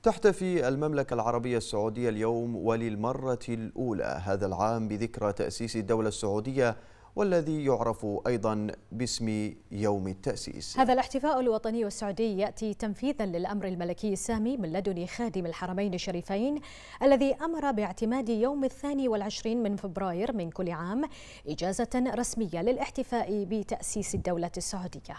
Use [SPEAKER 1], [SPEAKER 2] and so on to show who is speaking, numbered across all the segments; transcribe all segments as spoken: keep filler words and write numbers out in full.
[SPEAKER 1] تحتفي المملكة العربية السعودية اليوم وللمرة الأولى هذا العام بذكرى تأسيس الدولة السعودية، والذي يعرف أيضا باسم يوم التأسيس.
[SPEAKER 2] هذا الاحتفاء الوطني السعودي يأتي تنفيذا للأمر الملكي السامي من لدن خادم الحرمين الشريفين، الذي أمر باعتماد يوم الثاني والعشرين من فبراير من كل عام إجازة رسمية للاحتفاء بتأسيس الدولة السعودية.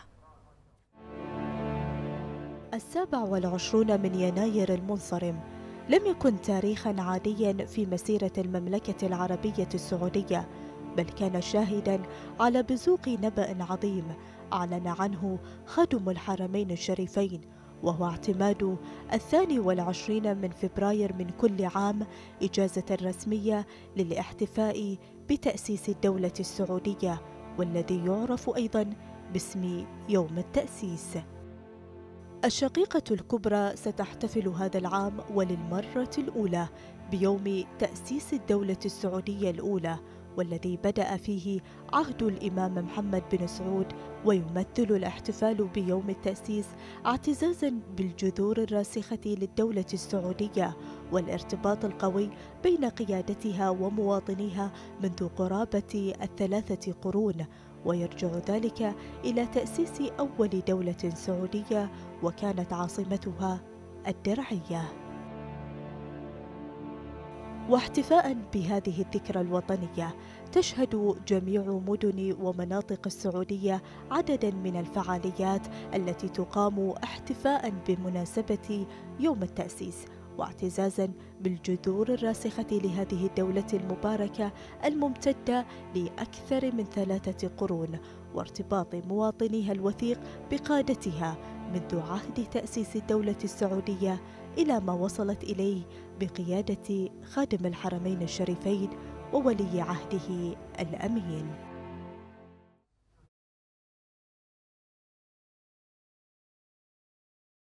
[SPEAKER 3] السابع والعشرون من يناير المنصرم لم يكن تاريخا عاديا في مسيرة المملكة العربية السعودية، بل كان شاهدا على بزوغ نبأ عظيم أعلن عنه خادم الحرمين الشريفين، وهو اعتماد الثاني والعشرين من فبراير من كل عام إجازة رسمية للاحتفاء بتأسيس الدولة السعودية، والذي يعرف أيضا باسم يوم التأسيس. الشقيقة الكبرى ستحتفل هذا العام وللمرة الأولى بيوم تأسيس الدولة السعودية الأولى، والذي بدأ فيه عهد الإمام محمد بن سعود، ويمثل الاحتفال بيوم التأسيس اعتزازا بالجذور الراسخة للدولة السعودية والارتباط القوي بين قيادتها ومواطنيها منذ قرابة الثلاثة قرون، ويرجع ذلك إلى تأسيس أول دولة سعودية وكانت عاصمتها الدرعية. واحتفاء بهذه الذكرى الوطنية تشهد جميع مدن ومناطق السعودية عددا من الفعاليات التي تقام احتفاء بمناسبة يوم التأسيس، واعتزازا بالجذور الراسخة لهذه الدولة المباركة الممتدة لأكثر من ثلاثة قرون، وارتباط مواطنيها الوثيق بقادتها منذ عهد تأسيس الدولة السعودية إلى ما وصلت إليه بقيادة خادم الحرمين الشريفين وولي عهده الأمين.